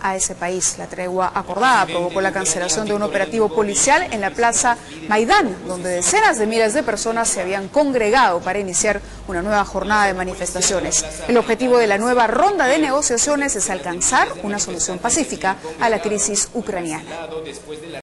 a ese país. La tregua acordada provocó la cancelación de un operativo policial en la plaza Maidán, donde decenas de miles de personas se habían congregado para iniciar una nueva jornada de manifestaciones. El objetivo de la nueva ronda de negociaciones es alcanzar una solución pacífica a la crisis ucraniana.